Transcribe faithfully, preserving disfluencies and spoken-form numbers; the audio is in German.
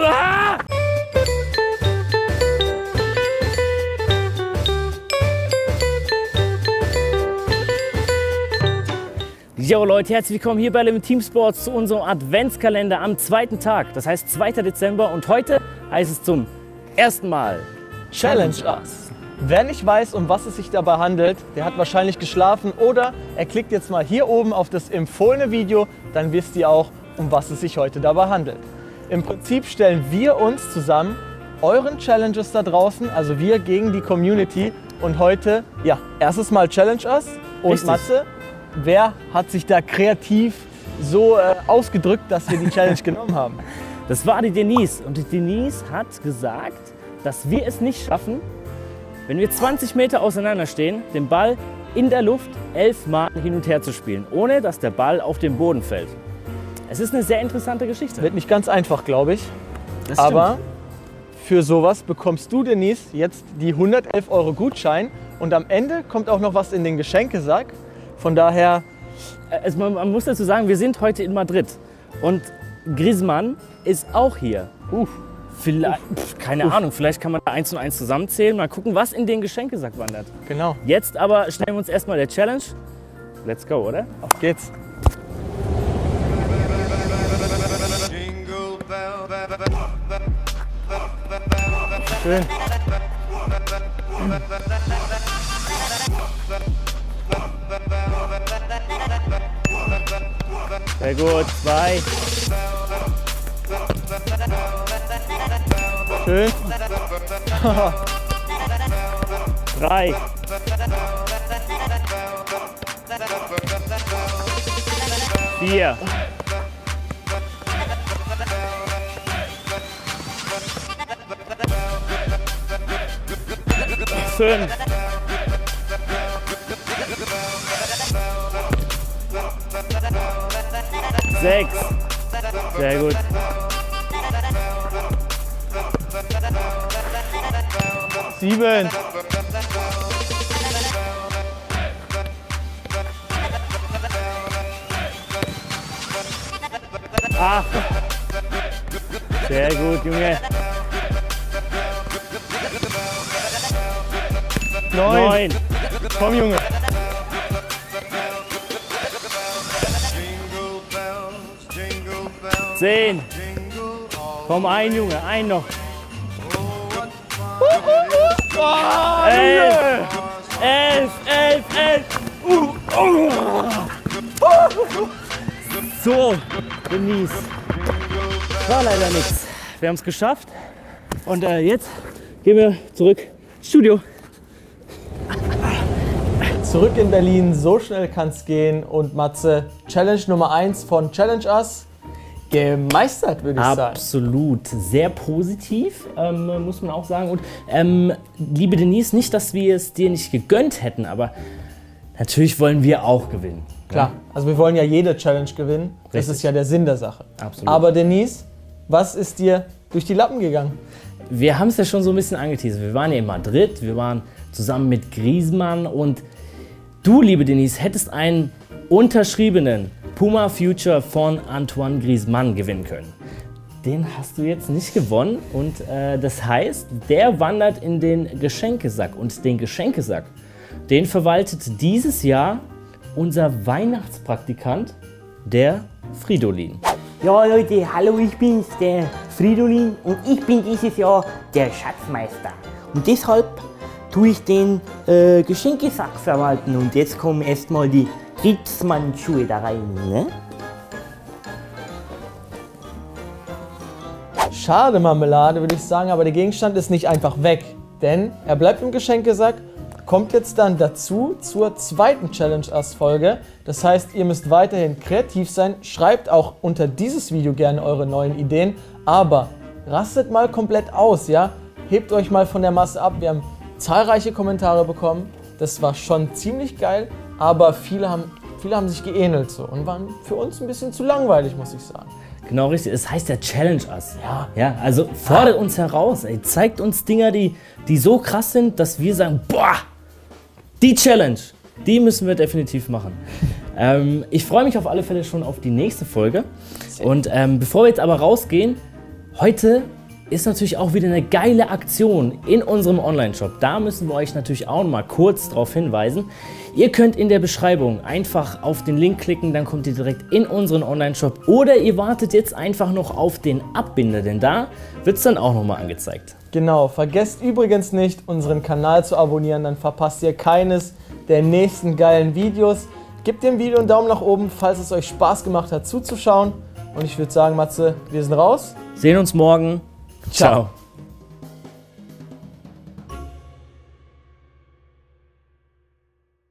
Ah! Jo Leute, herzlich willkommen hier bei Limit Team Sports zu unserem Adventskalender am zweiten Tag. Das heißt zweiter Dezember und heute heißt es zum ersten Mal Challenge Us. Wer nicht weiß, um was es sich dabei handelt, der hat wahrscheinlich geschlafen oder er klickt jetzt mal hier oben auf das empfohlene Video, dann wisst ihr auch, um was es sich heute dabei handelt. Im Prinzip stellen wir uns zusammen euren Challenges da draußen, also wir gegen die Community, und heute, ja, erstes Mal Challenge Us und Richtig. Matze. Wer hat sich da kreativ so äh, ausgedrückt, dass wir die Challenge genommen haben? Das war die Denise und die Denise hat gesagt, dass wir es nicht schaffen, wenn wir zwanzig Meter auseinander stehen, den Ball in der Luft elfmal hin und her zu spielen, ohne dass der Ball auf den Boden fällt. Es ist eine sehr interessante Geschichte. Wird nicht ganz einfach, glaube ich. Das stimmt. Aber für sowas bekommst du, Denise, jetzt die hundertelf Euro Gutschein und am Ende kommt auch noch was in den Geschenkesack. Von daher, Also man, man muss dazu sagen, wir sind heute in Madrid und Griezmann ist auch hier. uff, Vielleicht, pf, keine Uff. Ahnung, vielleicht kann man da eins und eins zusammenzählen, mal gucken, was in den Geschenkesack wandert. genau, Jetzt aber stellen wir uns erstmal der Challenge. Let's go, oder? auf geht's. Schön. Sehr gut, zwei. Schön. Drei. Vier. Fünf. Sechs. Sehr gut. Sieben. Acht. Sehr gut, Junge. Neun. Neun. Komm, Junge. Zehn. Komm, ein Junge, ein noch. Oh, Elf. Elf, elf, elf. Uh, uh. So, Denise. War leider nichts. Wir haben es geschafft. Und äh, jetzt gehen wir zurück ins Studio. Zurück in Berlin, so schnell kann's gehen. Und Matze, Challenge Nummer eins von Challenge Us gemeistert, würde ich sagen. Absolut, sehr positiv, ähm, muss man auch sagen. Und ähm, liebe Denise, nicht, dass wir es dir nicht gegönnt hätten, aber natürlich wollen wir auch gewinnen. Klar, also wir wollen ja jede Challenge gewinnen. Das Richtig. ist ja der Sinn der Sache. Absolut. Aber Denise, was ist dir durch die Lappen gegangen? Wir haben es ja schon so ein bisschen angeteasert. Wir waren ja in Madrid, wir waren zusammen mit Griezmann und du, liebe Denise, hättest einen unterschriebenen Puma Future von Antoine Griezmann gewinnen können. Den hast du jetzt nicht gewonnen und äh, das heißt, der wandert in den Geschenkesack und den Geschenkesack, den verwaltet dieses Jahr unser Weihnachtspraktikant, der Fridolin. Ja Leute, hallo, ich bin's, der Fridolin, und ich bin dieses Jahr der Schatzmeister. Und deshalb tue ich den äh, Geschenkesack verwalten und jetzt kommen erstmal die Griezmann-Schuhe da rein, ne? Schade Marmelade, würde ich sagen, aber der Gegenstand ist nicht einfach weg. Denn er bleibt im Geschenkesack, kommt jetzt dann dazu zur zweiten Challenge Us Folge. Das heißt, ihr müsst weiterhin kreativ sein, schreibt auch unter dieses Video gerne eure neuen Ideen, aber rastet mal komplett aus, ja? Hebt euch mal von der Masse ab. Wir haben zahlreiche Kommentare bekommen, das war schon ziemlich geil, aber viele haben, viele haben sich geähnelt so und waren für uns ein bisschen zu langweilig, muss ich sagen. Genau richtig, das heißt ja Challenge Us. Ja. Ja, also fordert uns heraus, ey, zeigt uns Dinger, die, die so krass sind, dass wir sagen, boah, die Challenge, die müssen wir definitiv machen. ähm, ich freue mich auf alle Fälle schon auf die nächste Folge. Und ähm, bevor wir jetzt aber rausgehen, Heute ist natürlich auch wieder eine geile Aktion in unserem Online-Shop. Da müssen wir euch natürlich auch noch mal kurz darauf hinweisen. Ihr könnt in der Beschreibung einfach auf den Link klicken, dann kommt ihr direkt in unseren Online-Shop. Oder ihr wartet jetzt einfach noch auf den Abbinder, denn da wird es dann auch noch mal angezeigt. Genau, vergesst übrigens nicht, unseren Kanal zu abonnieren, dann verpasst ihr keines der nächsten geilen Videos. Gebt dem Video einen Daumen nach oben, falls es euch Spaß gemacht hat zuzuschauen. Und ich würde sagen, Matze, wir sind raus. Sehen uns morgen. Ciao.